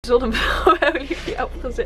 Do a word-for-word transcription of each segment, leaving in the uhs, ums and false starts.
zonnebril bij Olivia opgezet.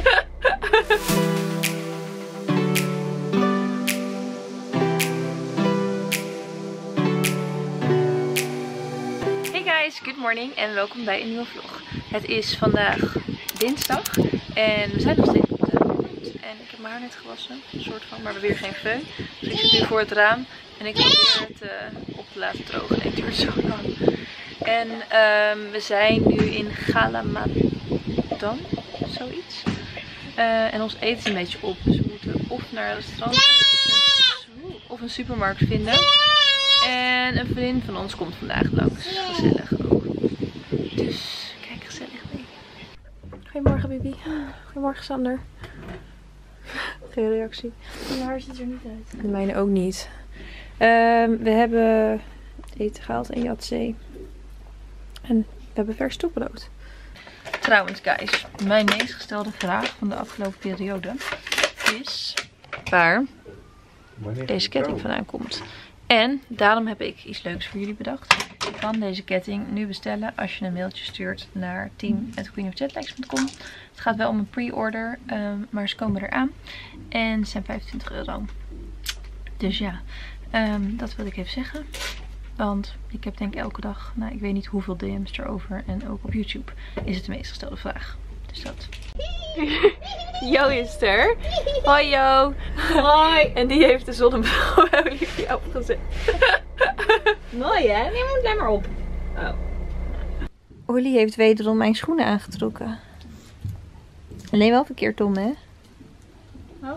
Hey guys, good morning en welkom bij een nieuwe vlog. Het is vandaag dinsdag en we zijn nog steeds op de grond. En ik heb mijn haar net gewassen, een soort van, maar we hebben weer geen föhn. Dus ik zit nu voor het raam en ik probeer het uh, op te laten drogen. Nee, het duurt zo lang. En um, we zijn nu in Galamadan, zoiets. Uh, en ons eten is een beetje op, dus we moeten of naar een restaurant of een supermarkt vinden. En een vriendin van ons komt vandaag langs, gezellig ook. Dus kijk gezellig mee. Goedemorgen Bibi. Goedemorgen Sander. Geen reactie. Mijn haar ziet er niet uit. De mijne ook niet. Um, we hebben eten gehaald en jatzee. En we hebben vers toebrood. Trouwens guys, mijn meest gestelde vraag van de afgelopen periode is waar deze ketting vandaan komt. En daarom heb ik iets leuks voor jullie bedacht. Je kan deze ketting nu bestellen als je een mailtje stuurt naar team at queen of jetlags punt com. Het gaat wel om een pre-order, um, maar ze komen eraan. En ze zijn vijfentwintig euro. Dus ja, um, dat wil ik even zeggen. Want ik heb denk ik elke dag, nou ik weet niet hoeveel D M's erover. En ook op YouTube is het de meest gestelde vraag. Dus dat. Jo is er. Hoi Jo. Hoi. En die heeft de zonnebril bij Olivia opgezet. Mooi hè? Neem hem blijf maar op. Oh. Ollie heeft wederom mijn schoenen aangetrokken. Alleen wel verkeerd om hè. Oh.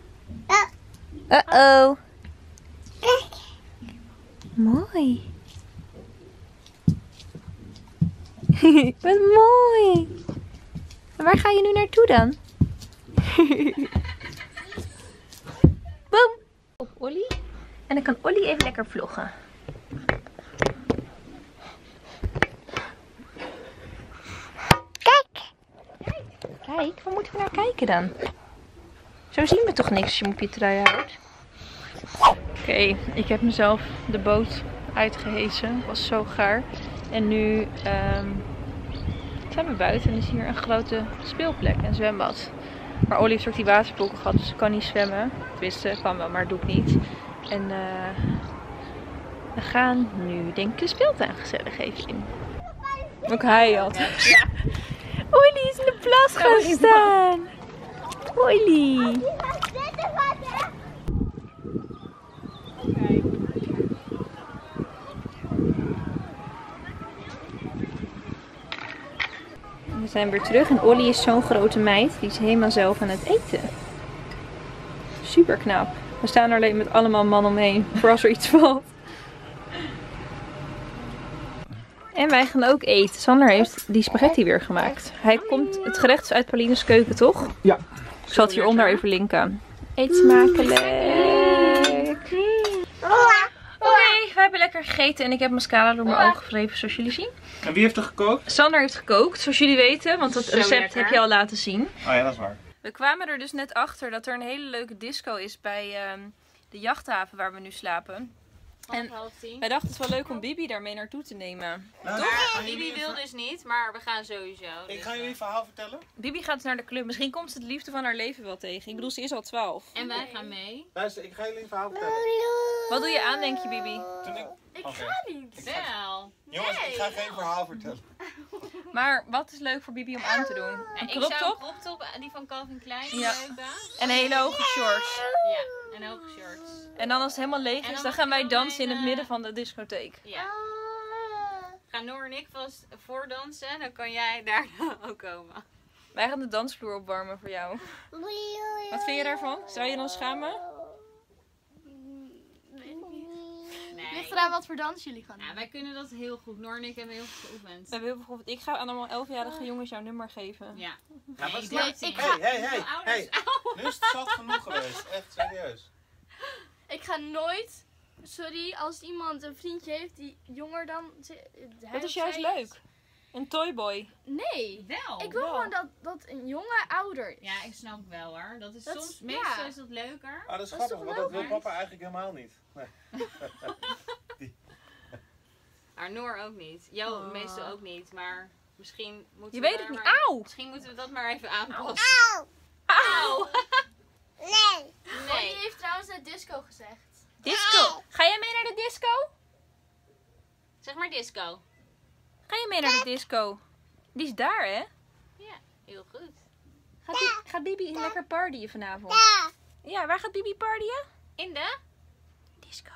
Uh-oh. Mooi. Wat mooi. En waar ga je nu naartoe dan? Boom. Op Ollie. En dan kan Ollie even lekker vloggen. Kijk. Kijk, waar moeten we naar kijken dan? Zo zien we toch niks als je hem op je trui houdt. Oké, okay, ik heb mezelf de boot uitgehesen. Het was zo gaar. En nu um, zijn we buiten en is hier een grote speelplek, een zwembad. Maar Ollie heeft ook die waterblokken gehad, dus ze kan niet zwemmen. Tenminste, kan wel, maar doe ik niet. En uh, we gaan nu denk ik de speeltuin gezellig even in. Ook hij had. Ja. Ollie is in de plas gaan staan. Ollie. We zijn weer terug en Ollie is zo'n grote meid. Die is helemaal zelf aan het eten. Super knap. We staan er alleen met allemaal man omheen. Voor als er iets valt. En wij gaan ook eten. Sander heeft die spaghetti weer gemaakt. Hij komt, het gerecht is uit Pauline's keuken, toch? Ja. Ik zal het hieronder even linken. Eet smakelijk. Oké, okay, we hebben lekker gegeten en ik heb mascara door mijn ogen gewreven zoals jullie zien. En wie heeft er gekookt? Sander heeft gekookt, zoals jullie weten, want het recept lekker. Heb je al laten zien. Oh ja, dat is waar. We kwamen er dus net achter dat er een hele leuke disco is bij um, de jachthaven waar we nu slapen. En wij dachten het wel leuk om Bibi daarmee naartoe te nemen. Nou, toch? Bibi wil dus niet, maar we gaan sowieso. Ik ga jullie een verhaal vertellen. Bibi gaat naar de club. Misschien komt ze de liefde van haar leven wel tegen. Ik bedoel, ze is al twaalf. En wij gaan mee. Luister, ik ga jullie een verhaal vertellen. Wat doe je aan, denk je, Bibi? Toen ik... Ik okay. ga niet. Ik ga... Wel. Jongens, nee. Ik ga geen verhaal vertellen. Maar wat is leuk voor Bibi om aan te doen? Een crop top? Ik zou een crop top, die van Calvin Klein, ja. leuk. En hele hoge shorts. Ja, en hoge shorts. En dan als het helemaal leeg is, dan, dan gaan wij dansen in het midden van de discotheek. Ja. Gaan Noor en ik vast voordansen, dan kan jij daar ook komen. Wij gaan de dansvloer opwarmen voor jou. Wat vind je daarvan? Zou je dan schamen? Nee. Ligt eraan wat voor dans jullie gaan doen. Ja, wij kunnen dat heel goed. Noor en ik hebben heel goed geoefend. We hebben bijvoorbeeld, ik ga aan allemaal elfjarige jongens jouw nummer geven. Ja. Ja, wat is nee, dat? ik ga... Hey, hey, hey, hey. Nu is het zat genoeg geweest. Echt serieus. Ik ga nooit, sorry, als iemand een vriendje heeft die jonger dan... Dat is juist leuk. Een toyboy. Nee. Wel. Ik wil wel. gewoon dat, dat een jongen ouder is. Ja, ik snap wel hoor. Dat is dat soms, is, meestal ja. is dat leuker. Ah, dat is dat grappig, is want dat wil papa eigenlijk helemaal niet. Nee. Maar Noor ook niet. Jou oh. meestal ook niet, maar... Misschien moeten Je we weet daar het niet. maar- Auw! Misschien moeten we dat maar even aanpassen. Auw! Auw! Nee. Nee. Die heeft trouwens net disco gezegd. Disco. Ga jij mee naar de disco? Zeg maar disco. Ga je mee naar de disco? Die is daar, hè? Ja, heel goed. Gaat, Bi- gaat Bibi lekker partyen vanavond? Ja. Ja, waar gaat Bibi partyen? In de? Disco.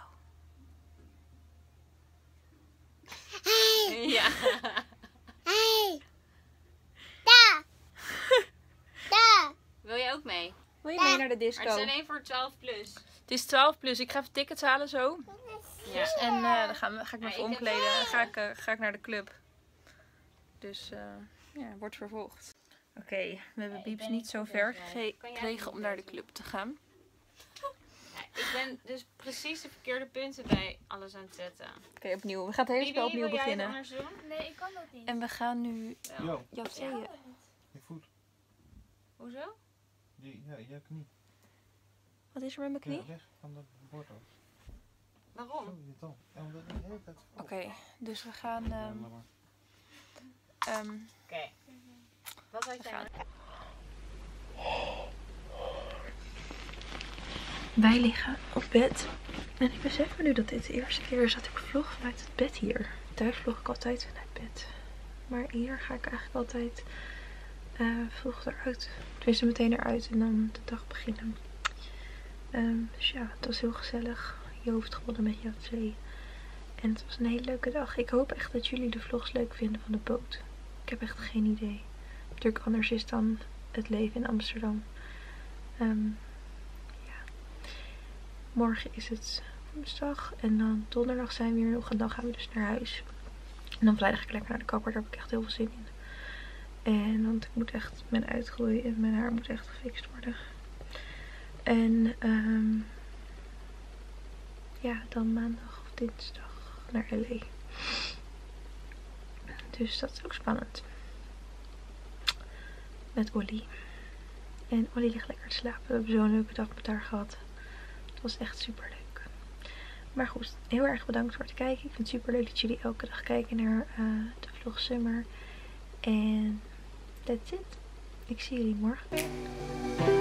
Ja. Hey. Da. Da. Wil jij ook mee? Wil je mee naar de Maar het disco? is alleen voor twaalf plus. Het is twaalf plus. Ik ga even tickets halen zo. Ja. En eh, dan gaan we, ga ik me Ja, even ik heb- omkleden en ga ik, eh, ga ik naar de club. Dus eh, ja, wordt vervolgd. Oké, we hebben ik Bieps ben niet niet zo goed ver in, eh, gege- kan jij gekregen het om naar de doen? club te gaan. Ja, ik ben dus precies de verkeerde punten bij alles aan het zetten. Oké, opnieuw. We gaan het hele Bibi, spel opnieuw wil jij het beginnen. anders doen? Nee, ik kan dat niet. En we gaan nu Wel. Jo, jatseeën. je voet. Hoezo? Je, ja, je knie. Wat is er met mijn knie? Ja, weg van dat bord af. Waarom? Zo, je tand. Ja, omdat het de hele tijd valt. Oké, dus we gaan... Ja, ehm, laat maar. ehm, Oké. Wat had jij? gaan. Wij liggen op bed. En ik besef me nu dat dit de eerste keer is dat ik vlog vanuit het bed hier. Thuis vlog ik altijd vanuit bed. Maar hier ga ik eigenlijk altijd uh, vroeg eruit. Tenminste meteen eruit en dan de dag beginnen. Um, dus ja, het was heel gezellig. Je hoofd gewonnen met Jatzee. En het was een hele leuke dag. Ik hoop echt dat jullie de vlogs leuk vinden van de boot. Ik heb echt geen idee. Natuurlijk anders is dan het leven in Amsterdam. Um, ja. Morgen is het woensdag. En dan donderdag zijn we hier nog. En dan gaan we dus naar huis. En dan vrijdag ga ik lekker naar de kapper. Daar heb ik echt heel veel zin in. En want ik moet echt mijn uitgroei en mijn haar moet echt gefixt worden. En um, ja, dan maandag of dinsdag naar L A. Dus dat is ook spannend. Met Ollie. En Ollie ligt lekker te slapen. We hebben zo'n leuke dag met haar gehad. Het was echt super leuk. Maar goed, heel erg bedankt voor het kijken. Ik vind het super leuk dat jullie elke dag kijken naar uh, de vlog Summer. En that's it. Ik zie jullie morgen weer.